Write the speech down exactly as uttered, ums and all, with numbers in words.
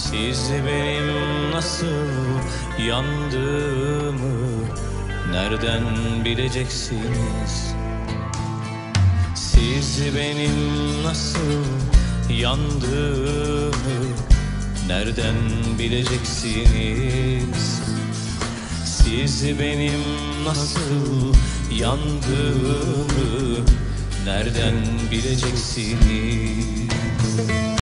Siz benim nasıl yandığımı nereden bileceksiniz? Siz benim nasıl yandığımı nereden bileceksiniz? Siz benim nasıl yandığımı nereden bileceksiniz?